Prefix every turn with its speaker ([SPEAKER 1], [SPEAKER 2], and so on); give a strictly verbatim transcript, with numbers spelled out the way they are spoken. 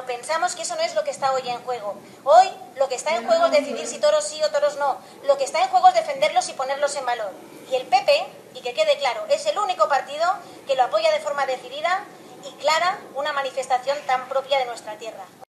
[SPEAKER 1] pero pensamos que eso no es lo que está hoy en juego. Hoy lo que está en juego es decidir si toros sí o toros no. Lo que está en juego es defenderlos y ponerlos en valor. Y el P P, y que quede claro, es el único partido que lo apoya de forma decidida y clara, una manifestación tan propia de nuestra tierra.